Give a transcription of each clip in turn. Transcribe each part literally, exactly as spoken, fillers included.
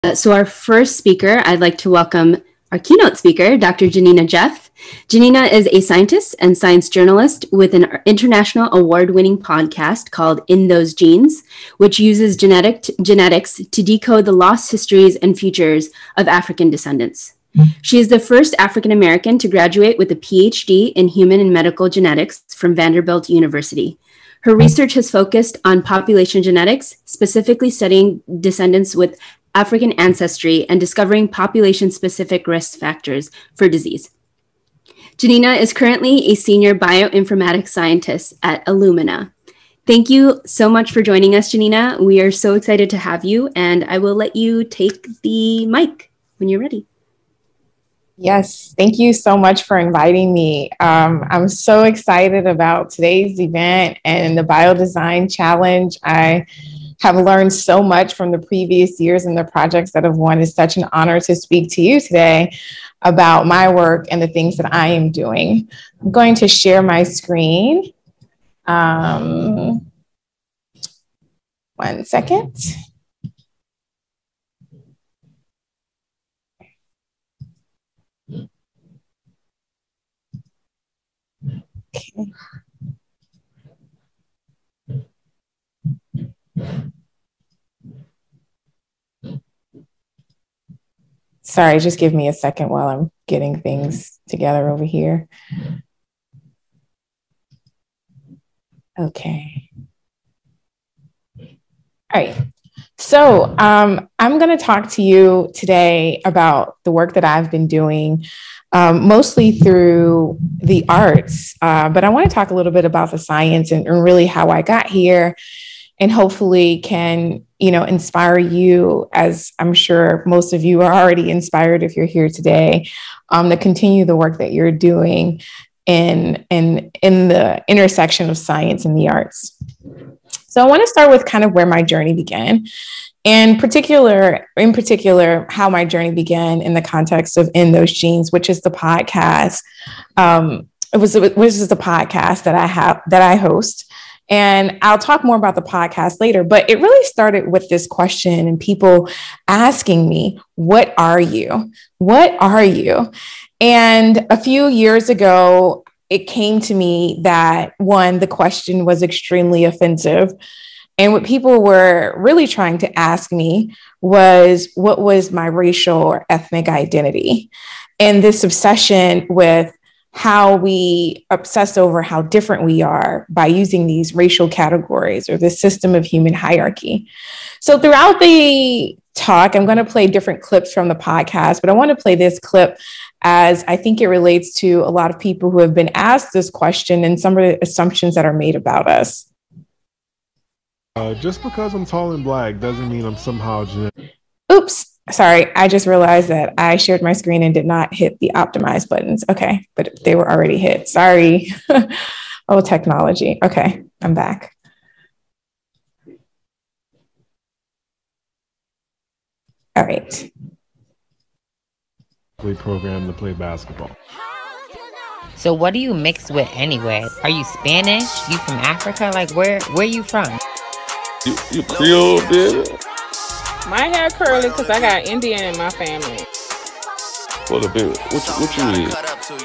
Uh, so our first speaker, I'd like to welcome our keynote speaker, Doctor Janina Jeff. Janina is a scientist and science journalist with an international award-winning podcast called In Those Genes, which uses genetic genetics to decode the lost histories and futures of African descendants. She is the first African-American to graduate with a P H D in human and medical genetics from Vanderbilt University. Her research has focused on population genetics, specifically studying descendants with African ancestry and discovering population-specific risk factors for disease. Janina is currently a senior bioinformatics scientist at Illumina. Thank you so much for joining us, Janina. We are so excited to have you, and I will let you take the mic when you're ready. Yes, thank you so much for inviting me. Um, I'm so excited about today's event and the BioDesign Challenge. I have learned so much from the previous years and the projects that have won. It's such an honor to speak to you today about my work and the things that I am doing. I'm going to share my screen. Um, one second. Okay. Sorry, just give me a second while I'm getting things together over here. Okay. All right. So um, I'm going to talk to you today about the work that I've been doing, um, mostly through the arts. Uh, but I want to talk a little bit about the science and, and really how I got here, and hopefully can, you know, inspire you, as I'm sure most of you are already inspired if you're here today, um, to continue the work that you're doing in, in, in the intersection of science and the arts. So I want to start with kind of where my journey began, and particular, in particular, how my journey began in the context of In Those Genes, which is the podcast. Um, it was, which is the podcast that I have, that I host. And I'll talk more about the podcast later, but it really started with this question and people asking me, what are you? What are you? And a few years ago, it came to me that, one, the question was extremely offensive. And what people were really trying to ask me was, what was my racial or ethnic identity? And this obsession with how we obsess over how different we are by using these racial categories or this system of human hierarchy. So throughout the talk, I'm going to play different clips from the podcast, but I want to play this clip as I think it relates to a lot of people who have been asked this question and some of the assumptions that are made about us. Uh, just because I'm tall and black doesn't mean I'm somehow genetic. Oops. Sorry, I just realized that I shared my screen and did not hit the optimize buttons. Okay, but they were already hit. Sorry. Oh, technology. Okay, I'm back. All right. We programmed to play basketball. So what do you mix with anyway? Are you Spanish? You from Africa? Like where where you from? You, you Creole, baby? My hair curly because I got Indian in my family. What a baby. What you, what you need?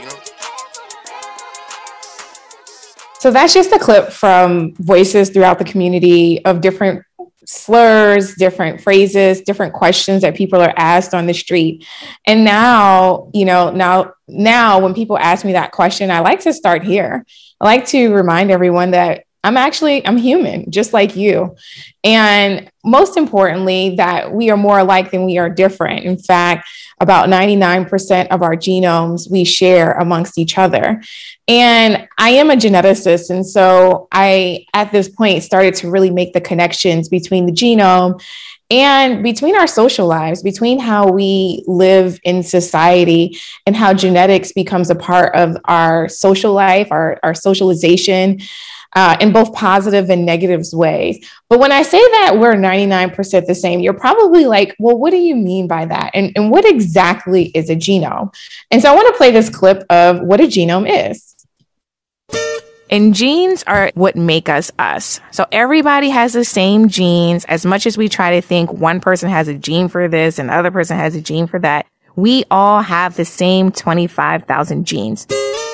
So that's just a clip from voices throughout the community of different slurs, different phrases, different questions that people are asked on the street. And now, you know, now, now when people ask me that question, I like to start here. I like to remind everyone that I'm actually, I'm human, just like you. And most importantly, that we are more alike than we are different. In fact, about ninety-nine percent of our genomes we share amongst each other. And I am a geneticist. And so I, at this point, started to really make the connections between the genome and between our social lives, between how we live in society and how genetics becomes a part of our social life, our, our socialization, Uh, in both positive and negative ways. But when I say that we're ninety-nine percent the same, you're probably like, well, what do you mean by that? And, and what exactly is a genome? And so I want to play this clip of what a genome is. And genes are what make us us. So everybody has the same genes. As much as we try to think one person has a gene for this and the other person has a gene for that, we all have the same twenty-five thousand genes.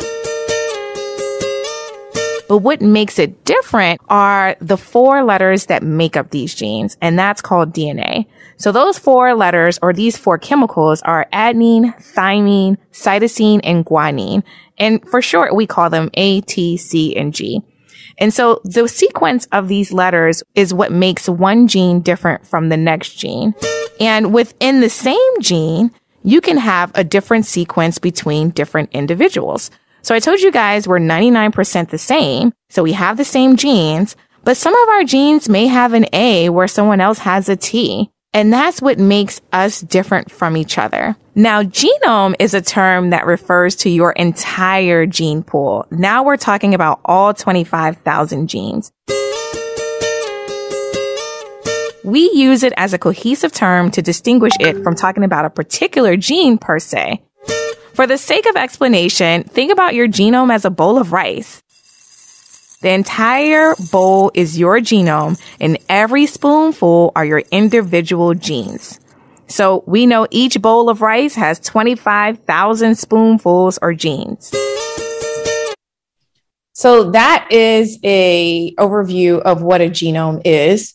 But what makes it different are the four letters that make up these genes, and that's called D N A. So those four letters, or these four chemicals, are adenine, thymine, cytosine, and guanine. And for short, we call them A, T, C, and G. And so the sequence of these letters is what makes one gene different from the next gene. And within the same gene, you can have a different sequence between different individuals. So I told you guys we're ninety-nine percent the same. So we have the same genes, but some of our genes may have an A where someone else has a T. And that's what makes us different from each other. Now, genome is a term that refers to your entire gene pool. Now we're talking about all twenty-five thousand genes. We use it as a cohesive term to distinguish it from talking about a particular gene per se. For the sake of explanation, think about your genome as a bowl of rice. The entire bowl is your genome, and every spoonful are your individual genes. So we know each bowl of rice has twenty-five thousand spoonfuls or genes. So that is a overview of what a genome is.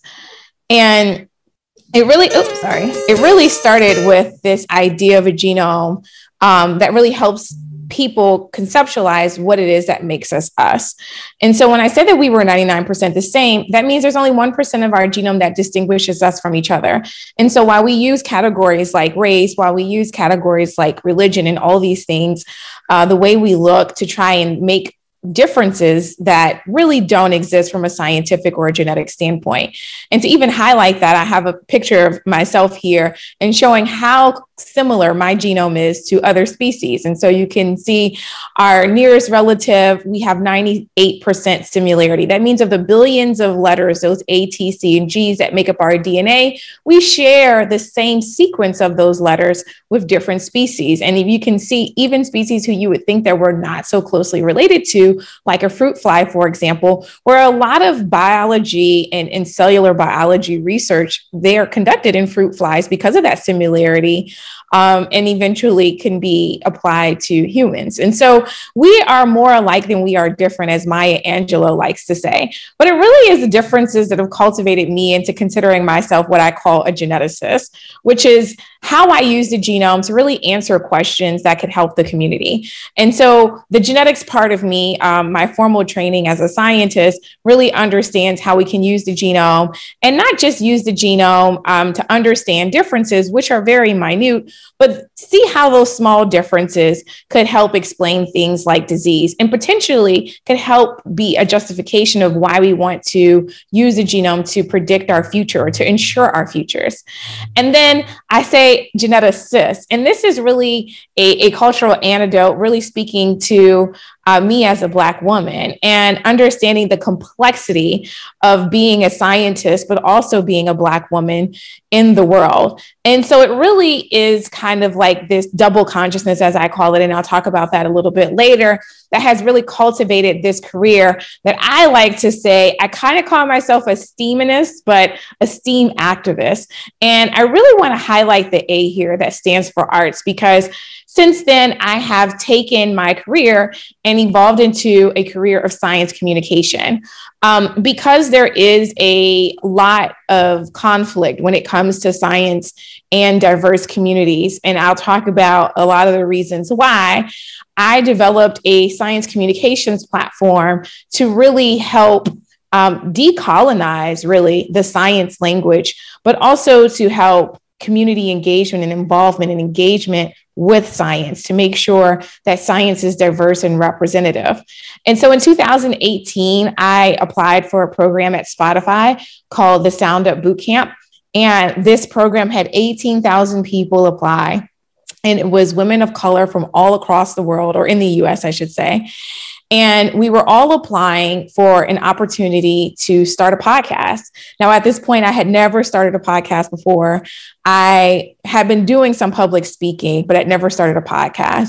And it really, oops, sorry. It really started with this idea of a genome um, that really helps people conceptualize what it is that makes us us. And so when I said that we were ninety-nine percent the same, that means there's only one percent of our genome that distinguishes us from each other. And so while we use categories like race, while we use categories like religion and all these things, uh, the way we look to try and make differences that really don't exist from a scientific or a genetic standpoint. And to even highlight that, I have a picture of myself here and showing how similar my genome is to other species. And so you can see our nearest relative, we have ninety-eight percent similarity. That means of the billions of letters, those A, T, C, and G's that make up our D N A, we share the same sequence of those letters with different species. And if you can see, even species who you would think that we're not so closely related to, like a fruit fly, for example, where a lot of biology and, and cellular biology research, they are conducted in fruit flies because of that similarity. Um, and eventually can be applied to humans. And so we are more alike than we are different, as Maya Angelou likes to say. But it really is the differences that have cultivated me into considering myself what I call a geneticist, which is how I use the genome to really answer questions that could help the community. And so the genetics part of me, um, my formal training as a scientist, really understands how we can use the genome and not just use the genome um, to understand differences, which are very minute, but see how those small differences could help explain things like disease and potentially could help be a justification of why we want to use the genome to predict our future or to ensure our futures. And then I say geneticist, and this is really a, a cultural antidote, really speaking to Uh, me as a Black woman and understanding the complexity of being a scientist, but also being a Black woman in the world. And so it really is kind of like this double consciousness, as I call it, and I'll talk about that a little bit later, that has really cultivated this career that I like to say, I kind of call myself a STEAMinist, but a STEAM activist. And I really want to highlight the A here that stands for arts, because since then, I have taken my career and evolved into a career of science communication. Um, because there is a lot of conflict when it comes to science and diverse communities, and I'll talk about a lot of the reasons why, I developed a science communications platform to really help um, decolonize, really, the science language, but also to help community engagement and involvement and engagement with science to make sure that science is diverse and representative. And so in two thousand eighteen, I applied for a program at Spotify called the Sound Up Bootcamp. And this program had eighteen thousand people apply. And it was women of color from all across the world, or in the U S, I should say. And we were all applying for an opportunity to start a podcast. Now, at this point, I had never started a podcast before. I had been doing some public speaking, but I'd never started a podcast.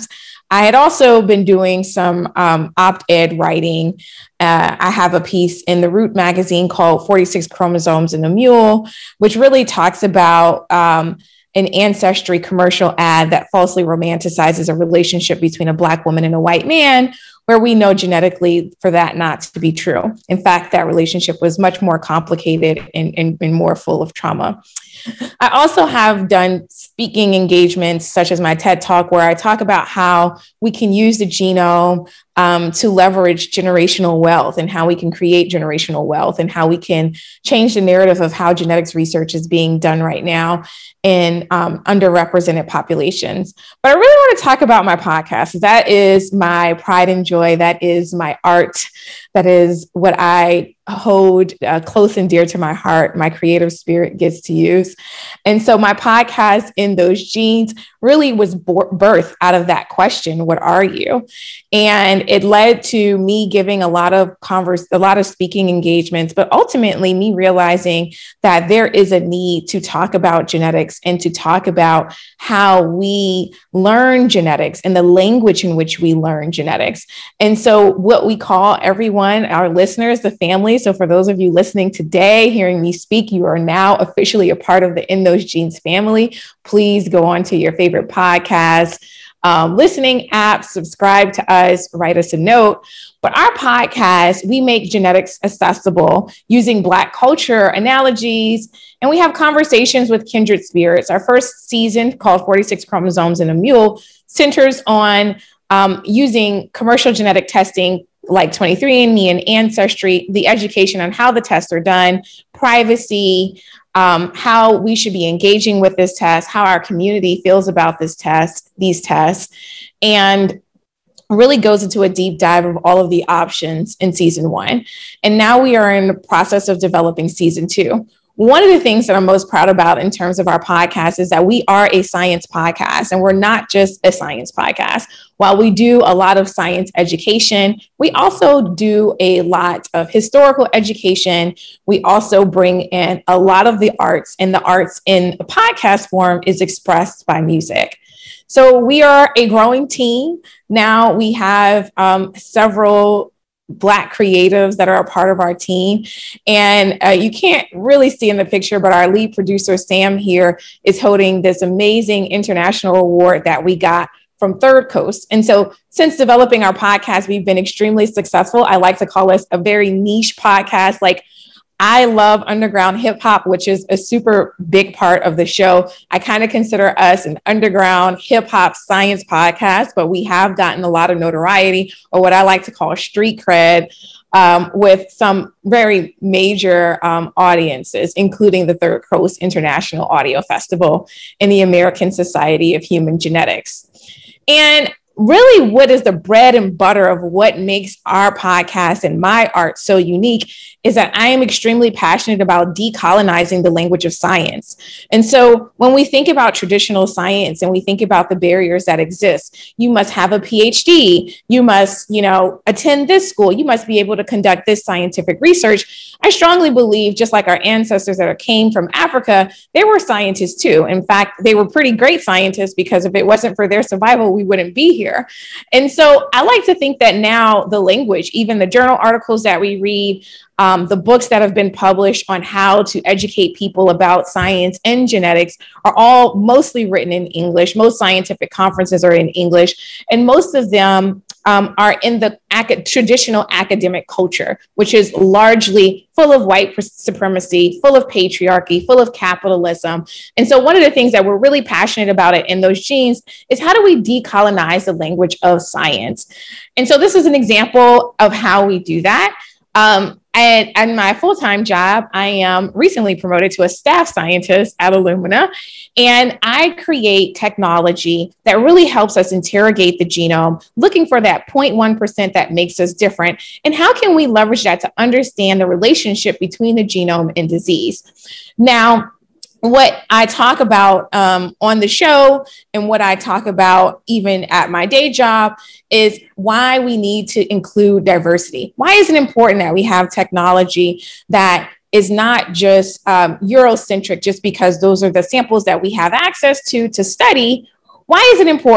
I had also been doing some um, op-ed writing. Uh, I have a piece in the Root magazine called forty-six Chromosomes in a Mule, which really talks about um, an Ancestry commercial ad that falsely romanticizes a relationship between a Black woman and a white man, where we know genetically for that not to be true. In fact, that relationship was much more complicated and, and, and more full of trauma. I also have done speaking engagements, such as my TED Talk, where I talk about how we can use the genome um, to leverage generational wealth and how we can create generational wealth and how we can change the narrative of how genetics research is being done right now in um, underrepresented populations. But I really want to talk about my podcast. That is my pride and joy. That is my art. That is what I hold uh, close and dear to my heart. My creative spirit gets to use. And so my podcast, In Those Genes, really was bo- birthed out of that question, what are you? And it led to me giving a lot of converse, a lot of speaking engagements, but ultimately me realizing that there is a need to talk about genetics and to talk about how we learn genetics and the language in which we learn genetics. And so what we call everyone, our listeners, the family. So for those of you listening today, hearing me speak, you are now officially a part of the In Those Genes family. Please go on to your favorite podcast, um, listening app, subscribe to us, write us a note. But our podcast, we make genetics accessible using Black culture analogies, and we have conversations with kindred spirits. Our first season, called forty-six Chromosomes in a Mule, centers on um, using commercial genetic testing like twenty-three and me and Ancestry, the education on how the tests are done, privacy, um, how we should be engaging with this test, how our community feels about this test, these tests, and really goes into a deep dive of all of the options in season one. And now we are in the process of developing season two. One of the things that I'm most proud about in terms of our podcast is that we are a science podcast, and we're not just a science podcast. While we do a lot of science education, we also do a lot of historical education. We also bring in a lot of the arts, and the arts in a podcast form is expressed by music. So we are a growing team. Now we have um, several Black creatives that are a part of our team. And uh, you can't really see in the picture, but our lead producer, Sam, here is holding this amazing international award that we got from Third Coast. And so since developing our podcast, we've been extremely successful. I like to call us a very niche podcast. Like, I love underground hip hop, which is a super big part of the show. I kind of consider us an underground hip hop science podcast, but we have gotten a lot of notoriety, or what I like to call street cred, um, with some very major um, audiences, including the Third Coast International Audio Festival and the American Society of Human Genetics. And really, what is the bread and butter of what makes our podcast and my art so unique is that I am extremely passionate about decolonizing the language of science. And so when we think about traditional science and we think about the barriers that exist, you must have a P H D, you must, you know, attend this school, you must be able to conduct this scientific research. I strongly believe, just like our ancestors that came from Africa, they were scientists too. In fact, they were pretty great scientists, because if it wasn't for their survival, we wouldn't be here. And so I like to think that now the language, even the journal articles that we read, um, the books that have been published on how to educate people about science and genetics are all mostly written in English. Most scientific conferences are in English, and most of them um, are in the ac- traditional academic culture, which is largely full of white supremacy, full of patriarchy, full of capitalism. And so one of the things that we're really passionate about it In Those Genes is, how do we decolonize the language of science? And so this is an example of how we do that. Um, and, and my full-time job, I am recently promoted to a staff scientist at Illumina, and I create technology that really helps us interrogate the genome, looking for that zero point one percent that makes us different. And how can we leverage that to understand the relationship between the genome and disease? Now, what I talk about um, on the show, and what I talk about even at my day job, is why we need to include diversity. Why is it important that we have technology that is not just um, Eurocentric, just because those are the samples that we have access to to study? Why is it important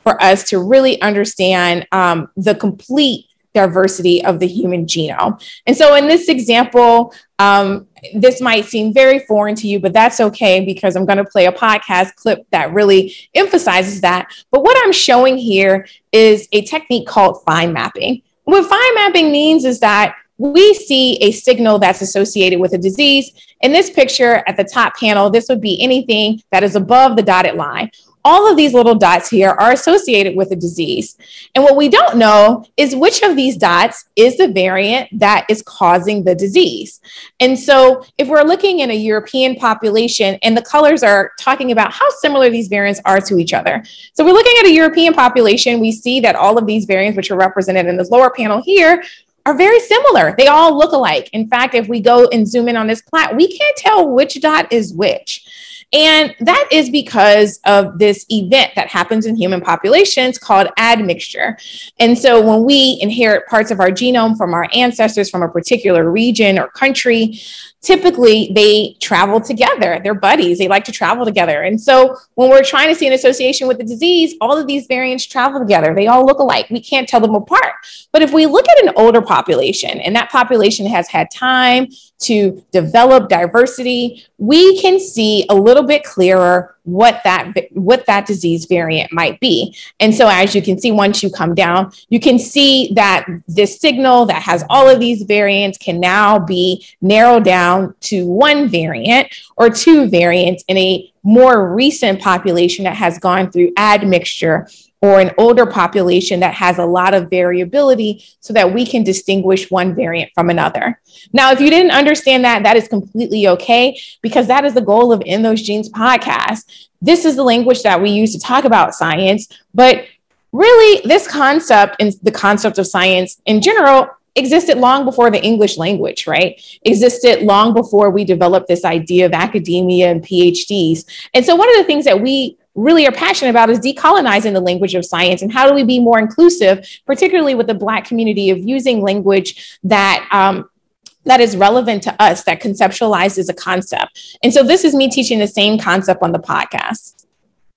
for us to really understand um, the complete diversity of the human genome. And so in this example, um, this might seem very foreign to you, but that's okay, because I'm going to play a podcast clip that really emphasizes that. But what I'm showing here is a technique called fine mapping. What fine mapping means is that we see a signal that's associated with a disease. In this picture at the top panel, this would be anything that is above the dotted line. All of these little dots here are associated with a disease. And what we don't know is which of these dots is the variant that is causing the disease. And so if we're looking in a European population, and the colors are talking about how similar these variants are to each other. So we're looking at a European population, we see that all of these variants, which are represented in this lower panel here, are very similar. They all look alike. In fact, if we go and zoom in on this plot, we can't tell which dot is which. And that is because of this event that happens in human populations called admixture. And so when we inherit parts of our genome from our ancestors from a particular region or country, typically they travel together. They're buddies. They like to travel together. And so when we're trying to see an association with the disease, all of these variants travel together. They all look alike. We can't tell them apart. But if we look at an older population, and that population has had time to develop diversity, we can see a little bit clearer what that what that disease variant might be. And so as you can see, once you come down, you can see that this signal that has all of these variants can now be narrowed down to one variant or two variants in a more recent population that has gone through admixture, or an older population that has a lot of variability, so that we can distinguish one variant from another. Now, if you didn't understand that, that is completely okay, because that is the goal of In Those Genes podcast. This is the language that we use to talk about science, but really this concept and the concept of science in general existed long before the English language, right? Existed long before we developed this idea of academia and PhDs. And so one of the things that we really are passionate about is decolonizing the language of science, and how do we be more inclusive, particularly with the Black community, of using language that um, that is relevant to us, that conceptualizes a concept. And so this is me teaching the same concept on the podcast.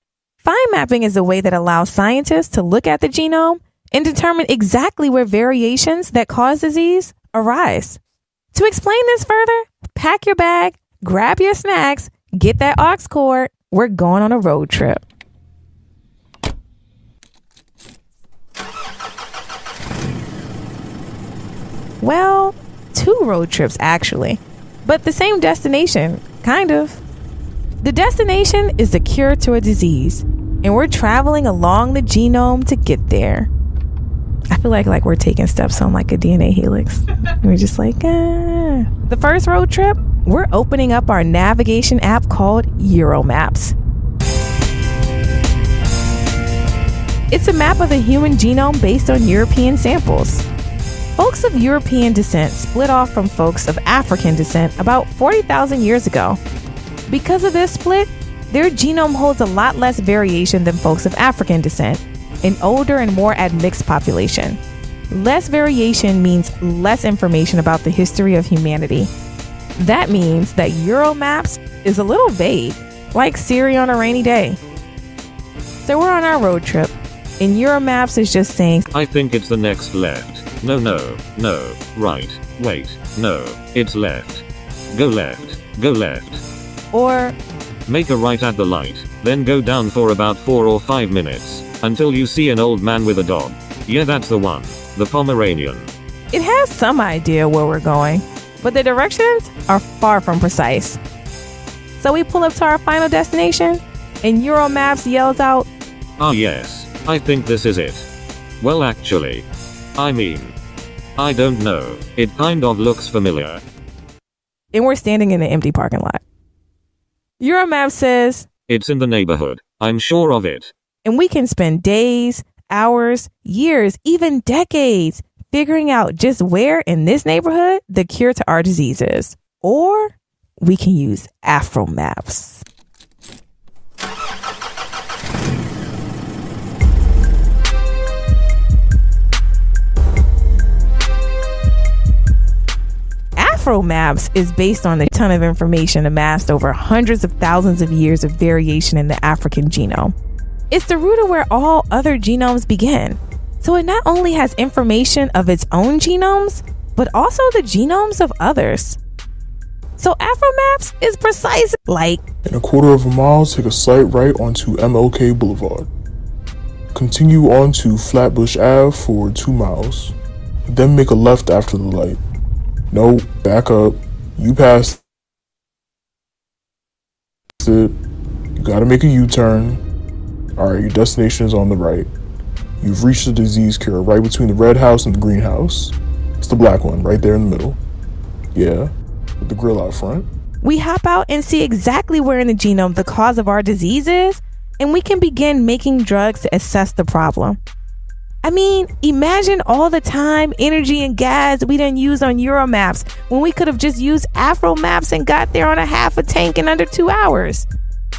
Fine mapping is a way that allows scientists to look at the genome and determine exactly where variations that cause disease arise. To explain this further, pack your bag, grab your snacks, get that aux cord. We're going on a road trip. Well, two road trips actually, but the same destination, kind of. The destination is the cure to a disease, and we're traveling along the genome to get there. I feel like like we're taking steps on like a D N A helix. We're just like, ah. The first road trip, we're opening up our navigation app called Euromaps. It's a map of the human genome based on European samples. Folks of European descent split off from folks of African descent about forty thousand years ago. Because of this split, their genome holds a lot less variation than folks of African descent, an older and more admixed population. Less variation means less information about the history of humanity. That means that Euromaps is a little vague, like Siri on a rainy day. So we're on our road trip, and Euromaps is just saying, I think it's the next left. No, no, no, right, wait, no, it's left. Go left, go left. Or make a right at the light, then go down for about four or five minutes, until you see an old man with a dog. Yeah, that's the one, the Pomeranian. It has some idea where we're going, but the directions are far from precise. So we pull up to our final destination, and Euromaps yells out, ah yes, I think this is it. Well actually, I mean, I don't know, it kind of looks familiar. And we're standing in an empty parking lot. Euromaps says, it's in the neighborhood, I'm sure of it. And we can spend days, hours, years, even decades figuring out just where in this neighborhood the cure to our disease is. Or we can use Afromaps. Afromaps is based on a ton of information amassed over hundreds of thousands of years of variation in the African genome. It's the root of where all other genomes begin. So it not only has information of its own genomes, but also the genomes of others. So AfroMaps is precise like... In a quarter of a mile, take a slight right onto M L K Boulevard. Continue on to Flatbush Avenue for two miles. Then make a left after the light. No, back up. You passed it. You gotta make a U-turn. Alright, your destination is on the right. You've reached the disease cure right between the red house and the green house. It's the black one, right there in the middle. Yeah, with the grill out front. We hop out and see exactly where in the genome the cause of our disease is, and we can begin making drugs to assess the problem. I mean, imagine all the time, energy, and gas we done use on Euromaps when we could have just used AfroMaps and got there on a half a tank in under two hours.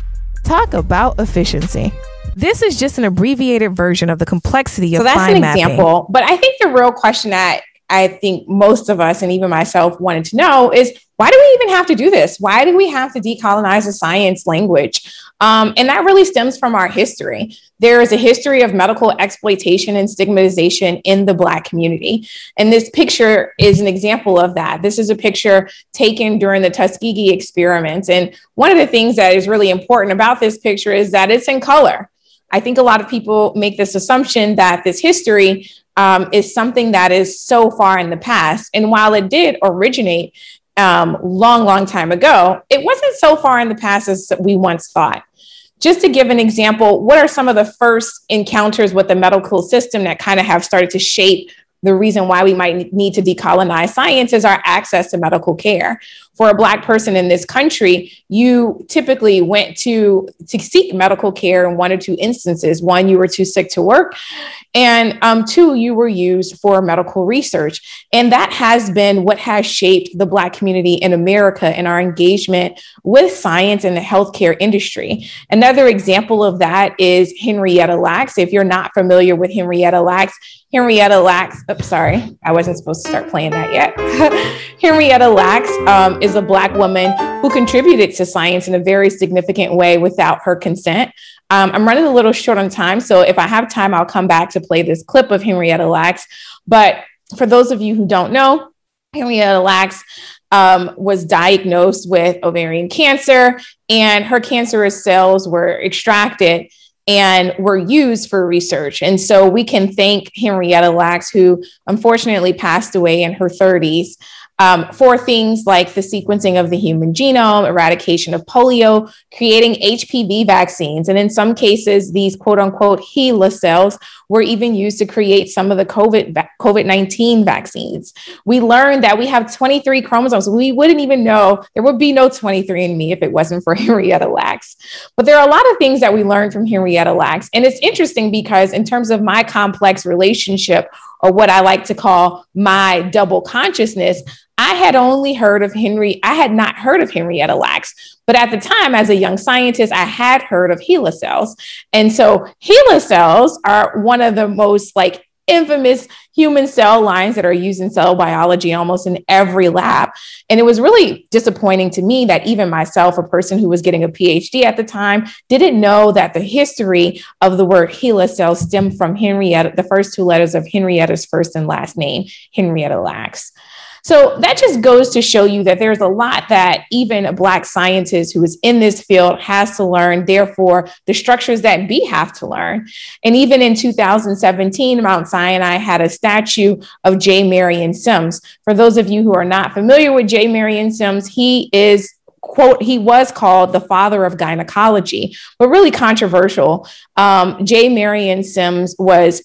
Talk about efficiency. This is just an abbreviated version of the complexity of so that's fine an mapping. example, but I think the real question that I think most of us, and even myself, wanted to know is, why do we even have to do this? Why do we have to decolonize the science language? Um, and that really stems from our history. There is a history of medical exploitation and stigmatization in the Black community. And this picture is an example of that. This is a picture taken during the Tuskegee experiments. And one of the things that is really important about this picture is that it's in color. I think a lot of people make this assumption that this history um, is something that is so far in the past. And while it did originate um, long, long time ago, it wasn't so far in the past as we once thought. Just to give an example, what are some of the first encounters with the medical system that kind of have started to shape the reason why we might need to decolonize science is our access to medical care. For a Black person in this country, you typically went to, to seek medical care in one or two instances. One, you were too sick to work. And um, two, you were used for medical research. And that has been what has shaped the Black community in America and our engagement with science and the healthcare industry. Another example of that is Henrietta Lacks. If you're not familiar with Henrietta Lacks, Henrietta Lacks, oops, sorry, I wasn't supposed to start playing that yet. Henrietta Lacks um, is a Black woman who contributed to science in a very significant way without her consent. Um, I'm running a little short on time, so if I have time, I'll come back to play this clip of Henrietta Lacks. But for those of you who don't know, Henrietta Lacks um, was diagnosed with ovarian cancer, and her cancerous cells were extracted and were used for research. And so we can thank Henrietta Lacks, who unfortunately passed away in her thirties, um, for things like the sequencing of the human genome, eradication of polio, creating H P V vaccines. And in some cases, these quote unquote HeLa cells were even used to create some of the COVID nineteen vaccines. We learned that we have twenty-three chromosomes. We wouldn't even know, there would be no twenty-three and me if it wasn't for Henrietta Lacks. But there are a lot of things that we learned from Henrietta Lacks. And it's interesting because in terms of my complex relationship, or what I like to call my double consciousness, I had only heard of Henry, I had not heard of Henrietta Lacks. But at the time, as a young scientist, I had heard of HeLa cells. And so HeLa cells are one of the most like infamous human cell lines that are used in cell biology almost in every lab. And it was really disappointing to me that even myself, a person who was getting a PhD at the time, didn't know that the history of the word HeLa cells stemmed from Henrietta, the first two letters of Henrietta's first and last name, Henrietta Lacks. So that just goes to show you that there's a lot that even a Black scientist who is in this field has to learn. Therefore, the structures that we have to learn. And even in two thousand seventeen, Mount Sinai had a statue of J. Marion Sims. For those of you who are not familiar with J. Marion Sims, he is quote, he was called the father of gynecology, but really controversial. Um, J. Marion Sims was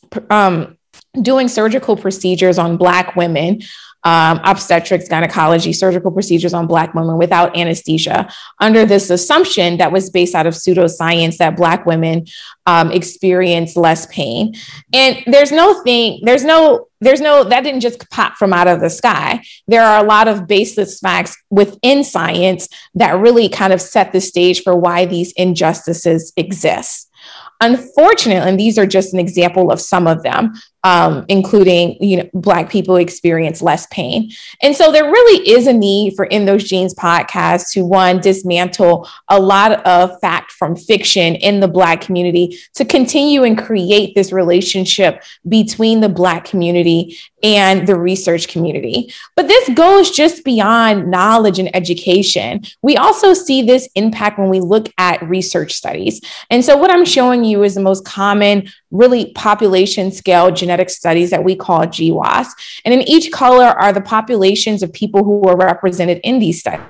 um, doing surgical procedures on Black women, um, obstetrics, gynecology, surgical procedures on Black women without anesthesia, under this assumption that was based out of pseudoscience that Black women um, experience less pain. And there's no thing, there's no, there's no, that didn't just pop from out of the sky. There are a lot of baseless facts within science that really kind of set the stage for why these injustices exist. Unfortunately, and these are just an example of some of them, um, including, you know, Black people experience less pain. And so there really is a need for In Those Genes podcast to, one, dismantle a lot of fact from fiction in the Black community, to continue and create this relationship between the Black community and the research community. But this goes just beyond knowledge and education. We also see this impact when we look at research studies. And so what I'm showing you is the most common, really population scale genetic studies that we call G W A S. And in each color are the populations of people who are represented in these studies.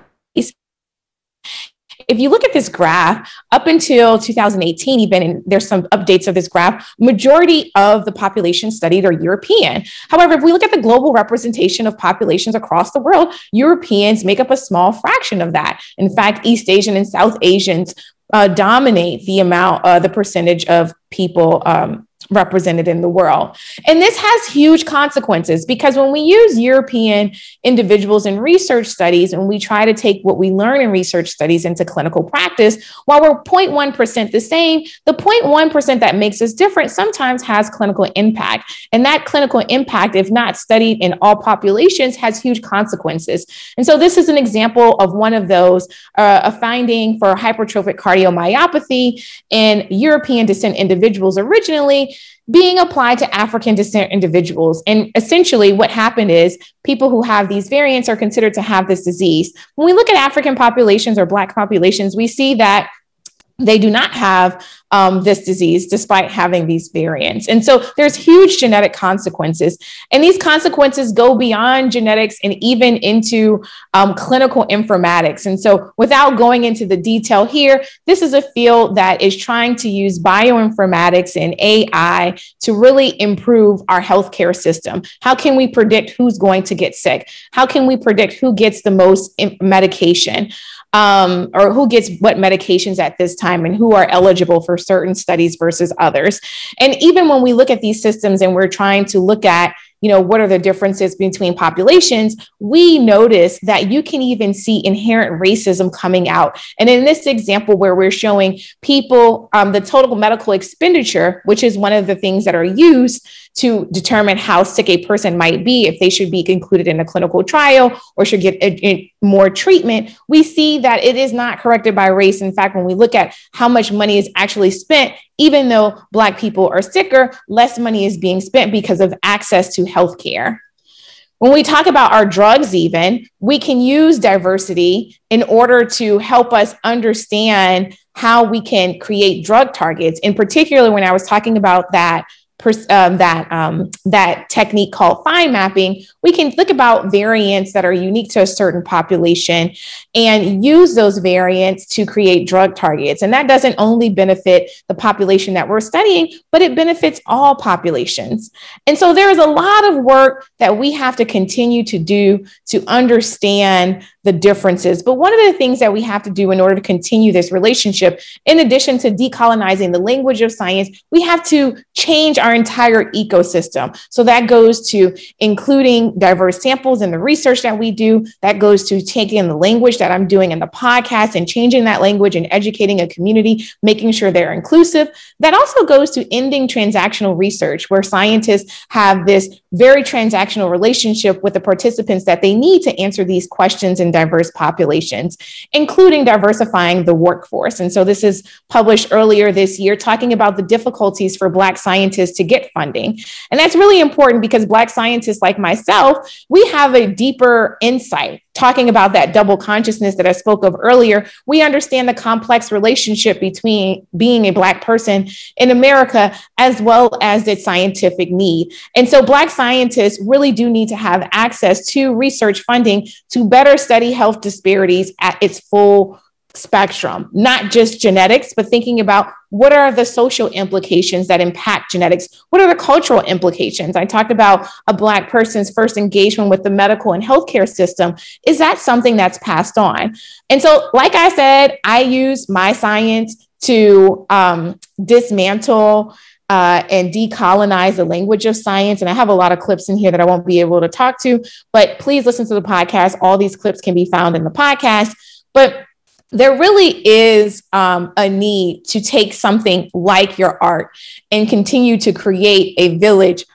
If you look at this graph, up until two thousand eighteen, even, and there's some updates of this graph, majority of the population studied are European. However, if we look at the global representation of populations across the world, Europeans make up a small fraction of that. In fact, East Asian and South Asians uh, dominate the amount, uh, the percentage of people um, represented in the world. And this has huge consequences, because when we use European individuals in research studies and we try to take what we learn in research studies into clinical practice, while we're zero point one percent the same, the zero point one percent that makes us different sometimes has clinical impact. And that clinical impact, if not studied in all populations, has huge consequences. And so this is an example of one of those, uh, a finding for hypertrophic cardiomyopathy in European descent individuals originally, being applied to African descent individuals. And essentially what happened is people who have these variants are considered to have this disease. When we look at African populations or Black populations, we see that they do not have um, this disease despite having these variants. And so there's huge genetic consequences. And these consequences go beyond genetics and even into um, clinical informatics. And so without going into the detail here, this is a field that is trying to use bioinformatics and A I to really improve our healthcare system. How can we predict who's going to get sick? How can we predict who gets the most medication? Um, or who gets what medications at this time and who are eligible for certain studies versus others. And even when we look at these systems and we're trying to look at, you know, what are the differences between populations, we notice that you can even see inherent racism coming out. And in this example where we're showing people, um, the total medical expenditure, which is one of the things that are used to determine how sick a person might be, if they should be included in a clinical trial or should get a, a more treatment, we see that it is not corrected by race. In fact, when we look at how much money is actually spent, even though Black people are sicker, less money is being spent because of access to healthcare. When we talk about our drugs, even, we can use diversity in order to help us understand how we can create drug targets. In particular, when I was talking about that Um, that um, that technique called fine mapping, we can think about variants that are unique to a certain population and use those variants to create drug targets. And that doesn't only benefit the population that we're studying, but it benefits all populations. And so there is a lot of work that we have to continue to do to understand the differences. But one of the things that we have to do in order to continue this relationship, in addition to decolonizing the language of science, we have to change our entire ecosystem. So that goes to including diverse samples in the research that we do. That goes to taking the language that I'm doing in the podcast and changing that language and educating a community, making sure they're inclusive. That also goes to ending transactional research, where scientists have this very transactional relationship with the participants that they need to answer these questions in diverse populations, including diversifying the workforce. And so this is published earlier this year, talking about the difficulties for Black scientists to get funding. And that's really important because Black scientists like myself, we have a deeper insight. Talking about that double consciousness that I spoke of earlier, we understand the complex relationship between being a Black person in America as well as its scientific need. And so Black scientists really do need to have access to research funding to better study health disparities at its full spectrum, not just genetics, but thinking about what are the social implications that impact genetics? What are the cultural implications? I talked about a Black person's first engagement with the medical and healthcare system. Is that something that's passed on? And so, like I said, I use my science to um, dismantle Uh, and decolonize the language of science. And I have a lot of clips in here that I won't be able to talk to, but please listen to the podcast. All these clips can be found in the podcast. But there really is um, a need to take something like your art and continue to create a village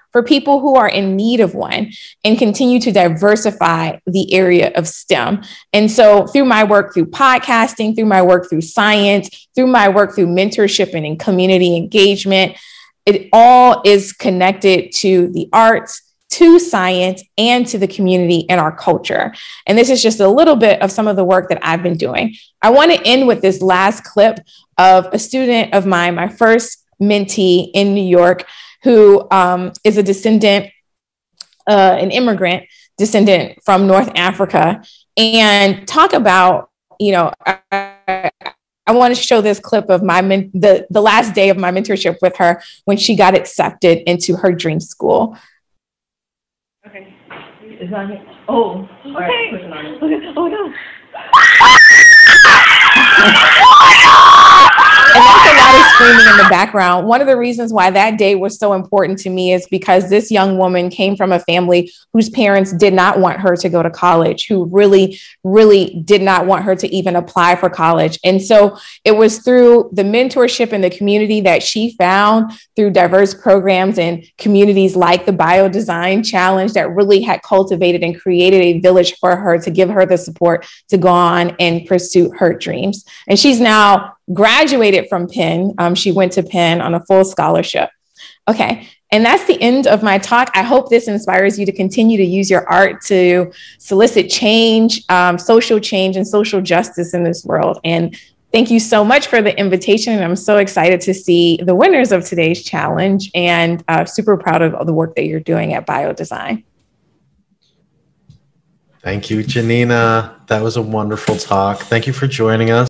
for people who are in need of one and continue to diversify the area of STEM. And so through my work through podcasting, through my work through science, through my work through mentorship and in community engagement, it all is connected to the arts, to science, and to the community and our culture. And this is just a little bit of some of the work that I've been doing. I want to end with this last clip of a student of mine, my first mentee in New York, who um, is a descendant, uh, an immigrant descendant from North Africa, and talk about, you know, I, I want to show this clip of my men- the, the last day of my mentorship with her when she got accepted into her dream school. Okay. It's on here. Oh, okay. All right, push it on. Okay. Oh, no. And that's a lot of screaming in the background. One of the reasons why that day was so important to me is because this young woman came from a family whose parents did not want her to go to college, who really, really did not want her to even apply for college. And so it was through the mentorship and the community that she found through diverse programs and communities like the Biodesign Challenge that really had cultivated and created a village for her to give her the support to go on and pursue her dreams. And she's now graduated from Penn. Um, she went to Penn on a full scholarship. Okay. And that's the end of my talk. I hope this inspires you to continue to use your art to solicit change, um, social change and social justice in this world. And thank you so much for the invitation. And I'm so excited to see the winners of today's challenge and uh, super proud of the work that you're doing at Biodesign. Thank you, Janina. That was a wonderful talk. Thank you for joining us.